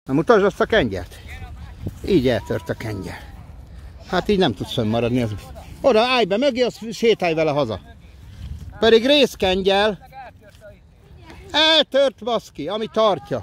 Na mutasd azt a kengyert. Így eltört a kengyel. Hát így nem tudsz fönnmaradni. Oda állj be mögé, azt sétálj vele haza. Pedig részkengyel. Eltört baszki, ami tartja.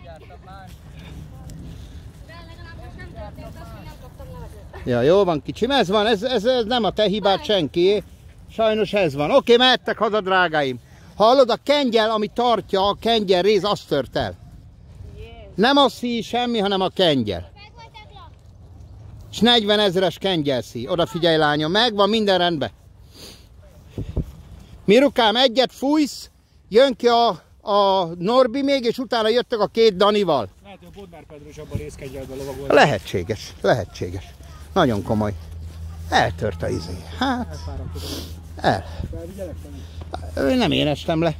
Ja, jó van kicsim, ez van, ez nem a te hibád senki. Sajnos ez van. Oké, mehettek haza, drágáim. Hallod, a kengyel, ami tartja, a kengyel rész, azt tört el. Nem a szíj semmi, hanem a kengyel. És 40 000-es kengyelszíj. Oda figyelj, lányom, megvan, minden rendben. Mirukám, egyet fújsz, jön ki a Norbi még, és utána jöttök a két Danival. Lehet, hogy a Bodnár Pedro is abban részkengyelben lovagol. Lehetséges, lehetséges. Nagyon komoly. Eltört a izé. Hát, el. Nem éreztem le.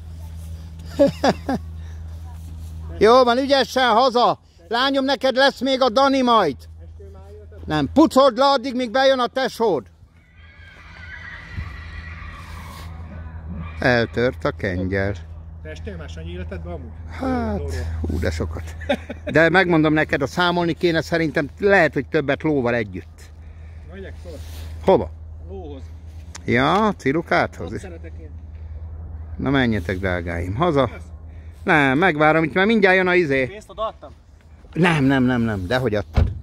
Jó van, ügyesen haza. Lányom, neked lesz még a Dani majd. Nem, pucold le addig, míg bejön a tesód. Eltört a kengyel. Te estél más annyi életedben amúgy? Hát, hú, de sokat. De megmondom neked, a számolni kéne, szerintem lehet, hogy többet lóval együtt. Megyek fel. Hova? Lóhoz. Ja, Cirukáthoz. Ott szeretek én. Na menjetek, drágáim, haza. Nem, megvárom, itt már mindjárt jön a izé. Pénzt odaadtam? Nem, dehogy adtad.